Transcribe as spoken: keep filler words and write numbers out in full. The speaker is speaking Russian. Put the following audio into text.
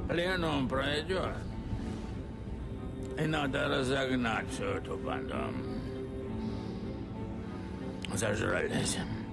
Леоном пройдет. И надо разогнать всю эту банду. Зажрались.